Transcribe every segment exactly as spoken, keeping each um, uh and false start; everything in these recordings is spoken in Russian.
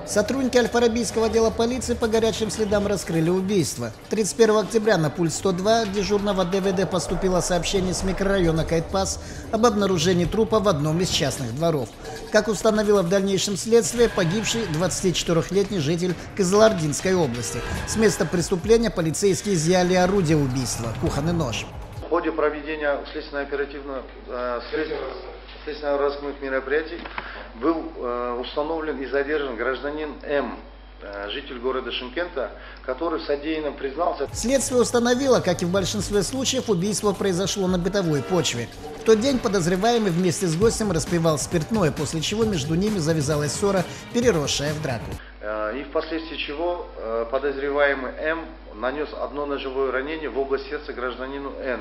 Сотрудники Аль-Фарабийского отдела полиции по горячим следам раскрыли убийство. тридцать первого октября на пульс сто два дежурного ДВД поступило сообщение с микрорайона Кайтпас об обнаружении трупа в одном из частных дворов. Как установило в дальнейшем следствие, погибший двадцатичетырёхлетний житель Кызылординской области. С места преступления полицейские изъяли орудие убийства – кухонный нож. В ходе проведения следственно-оперативных э, следственно-розыскных мероприятий был э, установлен и задержан гражданин М, э, житель города Шымкента, который в содеянном признался. Следствие установило, как и в большинстве случаев, убийство произошло на бытовой почве. В тот день подозреваемый вместе с гостем распивал спиртное, после чего между ними завязалась ссора, переросшая в драку. И впоследствии чего э, подозреваемый М нанес одно ножевое ранение в область сердца гражданину Н.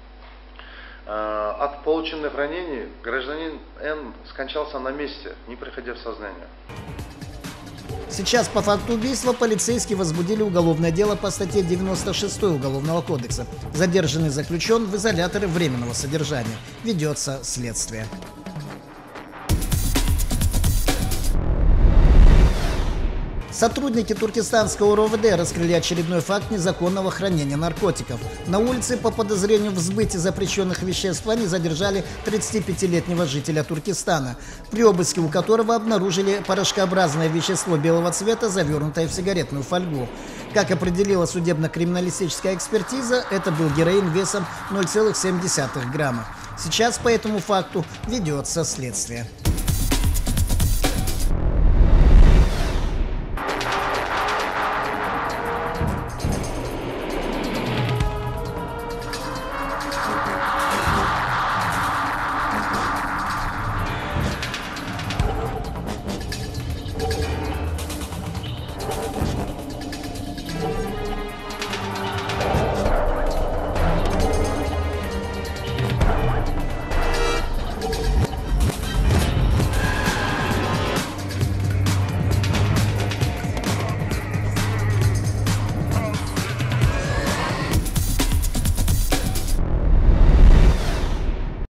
От полученных ранений гражданин Н скончался на месте, не приходя в сознание. Сейчас по факту убийства полицейские возбудили уголовное дело по статье девяносто шесть Уголовного кодекса. Задержанный заключен в изоляторе временного содержания. Ведется следствие. Сотрудники туркестанского РОВД раскрыли очередной факт незаконного хранения наркотиков. На улице по подозрению в сбытии запрещенных веществ они задержали тридцатипятилетнего жителя Туркестана, при обыске у которого обнаружили порошкообразное вещество белого цвета, завернутое в сигаретную фольгу. Как определила судебно-криминалистическая экспертиза, это был героин весом ноль целых семь десятых грамма. Сейчас по этому факту ведется следствие.